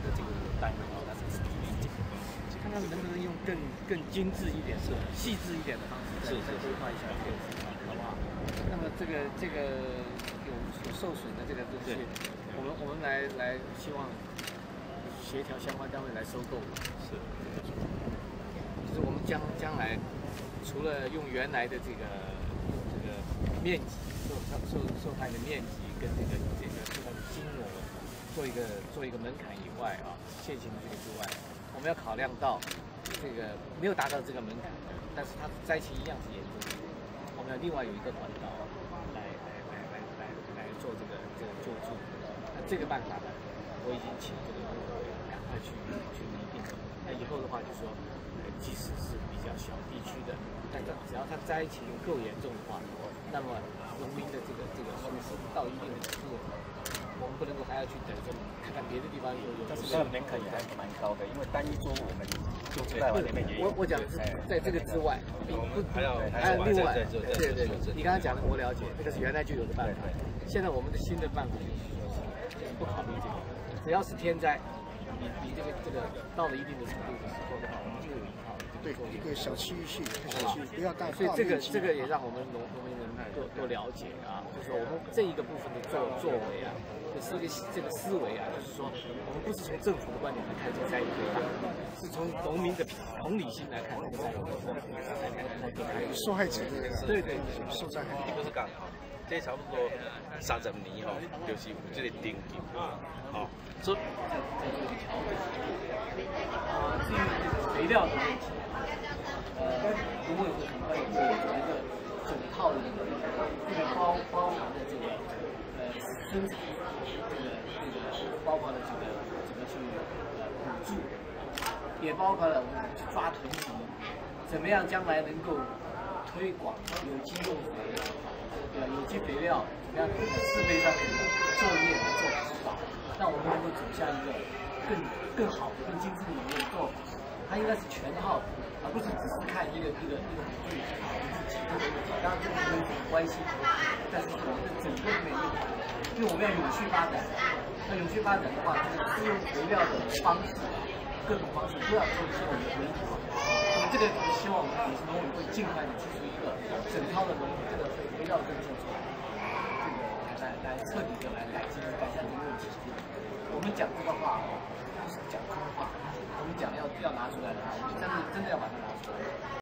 的这个单元哦，它是体力这个，看看能不能用更精致一点、细致一点的方式再规划一下这个市场，好不好？那么这个有受损的这个东西，我们来希望协调相关单位来收购，是，就是我们将来除了用原来的这个面积受害的面积跟这个金额做一个门槛以外啊，现行的这个之外，我们要考量到这个没有达到这个门槛的，但是它灾情一样是严重的，我们要另外有一个管道来做这个救助。那这个办法呢，我已经请这个工作人员赶快去拟定。那以后的话，就说即使是比较小地区的，但只要它灾情够严重的话，那么农民的这个损失到一定的程度，我们不能够还要去等着看看别的地方有。 但是这个门槛也还蛮高的，因为单一作物我们就在外面也有。 我讲的是在这个之外，还有另外，对，你刚刚讲的我了解，这个是原来就有的办法。现在我们的新的办法就是不考虑这个，只要是天灾，你这个到了一定的程度的时候，我们就有一套。 对，一个小区域性，不要大。 所以这个也让我们农民人多了解啊，就是说我们这一个部分的作为啊，就是这个思维啊，就是说我们不是从政府的观点来看这个灾害，是从农民的同理心来看这个灾害。 受害者对， 受灾害都是刚好。这差不多30年吼，就是有这个定金吼，所以至于肥料的问题，如果有很快有一个整套的这个包含的这个生产，这个包括了这个怎么去补助，也包括了我们去抓囤积，怎么样将来能够推广有机用肥。有机肥料怎么样适配上面的作业来做指导，让我们能够走向一个更好的、更精致的一个做法。它应该是全套的，而不是只是看一个补助几个问题。当然这个有点关系，但是我们的整个面因为我们要永续发展。那永续发展的话，这个施用肥料的方式，各种方式都要做一些我们的规划。那么这个希望我们也是农委会尽快的提出一个整套的这个肥料政策出来，这个来彻底的来改善这个问题。我们讲这个话不是讲空话，我们讲要拿出来的话，我们真的要把它拿出来。